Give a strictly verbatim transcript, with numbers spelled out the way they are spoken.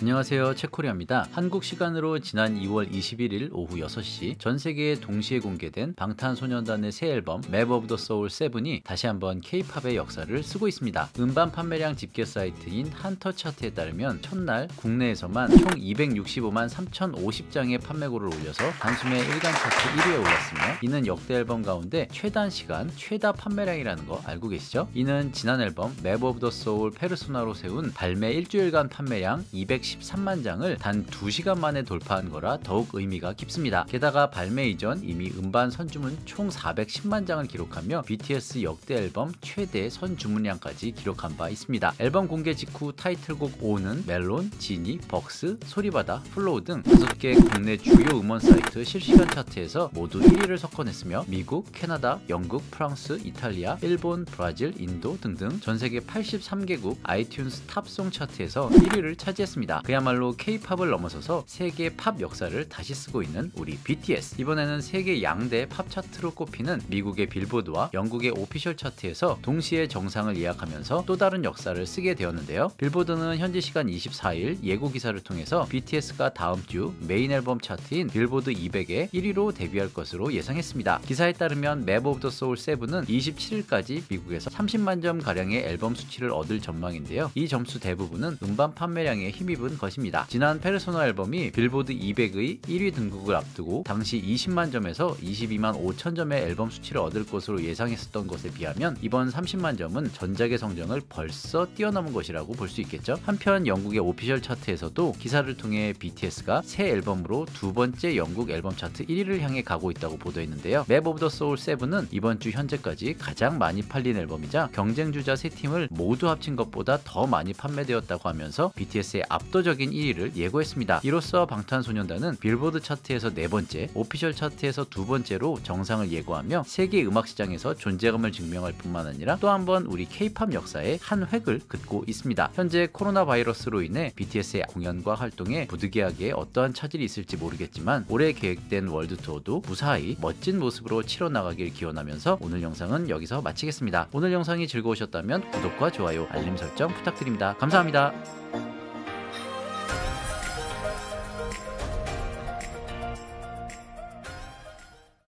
안녕하세요, 채코리아입니다. 한국 시간으로 지난 이월 이십일일 오후 여섯 시 전 세계에 동시에 공개된 방탄소년단의 새 앨범 맵 오브 더 소울 세븐이 다시 한번 케이팝의 역사를 쓰고 있습니다. 음반 판매량 집계 사이트인 한터 차트에 따르면 첫날 국내에서만 총 이백육십오만 삼천오십 장의 판매고를 올려서 단숨에 일간 차트 일 위에 올랐으며, 이는 역대 앨범 가운데 최단시간 최다 판매량이라는 거 알고 계시죠? 이는 지난 앨범 맵 오브 더 소울 페르소나로 세운 발매 일주일간 판매량 이백십삼만 장을 단 두 시간 만에 돌파한 거라 더욱 의미가 깊습니다. 게다가 발매 이전 이미 음반 선주문 총 사백십만 장을 기록하며 비티에스 역대 앨범 최대 선주문량까지 기록한 바 있습니다. 앨범 공개 직후 타이틀곡 오는 멜론, 지니, 벅스, 소리바다, 플로우 등 다섯 개 국내 주요 음원 사이트 실시간 차트에서 모두 일 위를 석권했으며, 미국, 캐나다, 영국, 프랑스, 이탈리아, 일본, 브라질, 인도 등등 전세계 팔십삼 개국 아이튠스 탑송 차트에서 일 위를 차지했습니다. 그야말로 K-팝을 넘어서서 세계 팝 역사를 다시 쓰고 있는 우리 비티에스. 이번에는 세계 양대 팝 차트로 꼽히는 미국의 빌보드와 영국의 오피셜 차트에서 동시에 정상을 예약하면서 또 다른 역사를 쓰게 되었는데요. 빌보드는 현지 시간 이십사일 예고 기사를 통해서 비티에스가 다음 주 메인 앨범 차트인 빌보드 이백에 일 위로 데뷔할 것으로 예상했습니다. 기사에 따르면 맵 오브 더 소울 세븐은 이십칠일까지 미국에서 삼십만 점 가량의 앨범 수치를 얻을 전망인데요. 이 점수 대부분은 음반 판매량에 힘입은 것입니다. 지난 페르소나 앨범이 빌보드 이백의 일 위 등극을 앞두고 당시 이십만 점에서 이십이만 오천 점의 앨범 수치를 얻을 것으로 예상했었던 것에 비하면 이번 삼십만 점은 전작의 성적을 벌써 뛰어넘은 것이라고 볼 수 있겠죠. 한편 영국의 오피셜 차트에서도 기사를 통해 비티에스가 새 앨범으로 두 번째 영국 앨범 차트 일 위를 향해 가고 있다고 보도했는데요. 맵 오브 더 소울 세븐은 이번 주 현재까지 가장 많이 팔린 앨범이자 경쟁주자 세 팀을 모두 합친 것보다 더 많이 판매되었다고 하면서 비티에스의 압도적인 일 위를 예고했습니다. 이로써 방탄소년단은 빌보드 차트에서 네 번째, 오피셜 차트에서 두 번째로 정상을 예고하며 세계 음악 시장에서 존재감을 증명할 뿐만 아니라 또 한 번 우리 K-팝 역사에 한 획을 긋고 있습니다. 현재 코로나 바이러스로 인해 비티에스의 공연과 활동에 부득이하게 어떠한 차질이 있을지 모르겠지만 올해 계획된 월드 투어도 무사히 멋진 모습으로 치러 나가길 기원하면서 오늘 영상은 여기서 마치겠습니다. 오늘 영상이 즐거우셨다면 구독과 좋아요, 알림 설정 부탁드립니다. 감사합니다.